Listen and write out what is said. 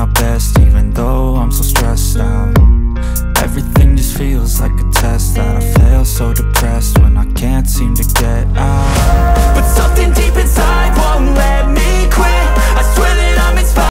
my best, even though I'm so stressed out. Everything just feels like a test that I fail, so depressed when I can't seem to get